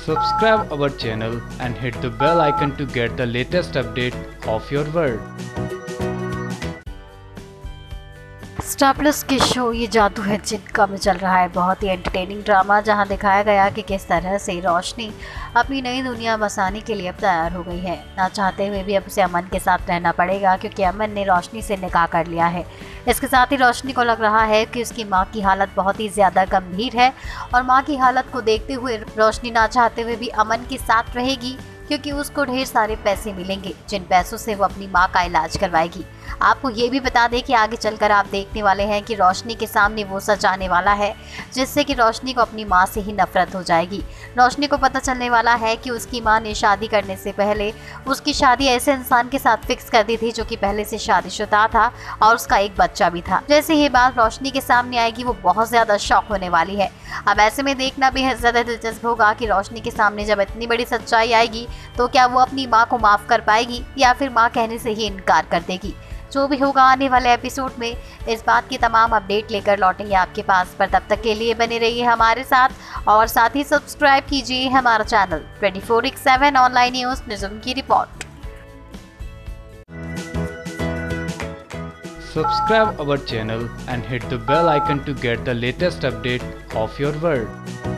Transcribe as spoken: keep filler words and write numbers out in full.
Subscribe our channel and hit the bell icon to get the latest update of your world. Star Plus के show ये जादू है जिनका में चल रहा है बहुत ही एंटरटेनिंग ड्रामा, जहां दिखाया गया कि किस तरह से रोशनी अपनी नई दुनिया बसाने के लिए अब तैयार हो गई है। ना चाहते हुए भी अब उसे अमन के साथ रहना पड़ेगा क्योंकि अमन ने रोशनी से निकाह कर लिया है। इसके साथ ही रोशनी को लग रहा है कि उसकी मां की हालत बहुत ही ज़्यादा गंभीर है और मां की हालत को देखते हुए रोशनी ना चाहते हुए भी अमन के साथ रहेगी क्योंकि उसको ढेर सारे पैसे मिलेंगे जिन पैसों से वो अपनी मां का इलाज करवाएगी। आपको ये भी बता दें कि आगे चलकर आप देखने वाले हैं कि रोशनी के सामने वो सच आने वाला है जिससे कि रोशनी को अपनी मां से ही नफरत हो जाएगी। रोशनी को पता चलने वाला है कि उसकी मां ने शादी करने से पहले उसकी शादी ऐसे इंसान के साथ फिक्स कर दी थी जो कि पहले से शादीशुदा था और उसका एक बच्चा भी था। जैसे ये बात रोशनी के सामने आएगी वो बहुत ज़्यादा शॉक होने वाली है। अब ऐसे में देखना भी ज़्यादा दिलचस्प होगा कि रोशनी के सामने जब इतनी बड़ी सच्चाई आएगी तो क्या वो अपनी मां को माफ़ कर पाएगी या फिर मां कहने से ही इनकार कर देगी। जो भी होगा आने वाले एपिसोड में इस बात की तमाम अपडेट लेकर लौटेंगे आपके पास, पर तब तक के लिए बने रहिए हमारे साथ और साथ ही सब्सक्राइब कीजिए हमारा channel twenty four by seven online news निज़्म की रिपोर्ट। Subscribe our channel and hit the bell icon to get the latest update of your world.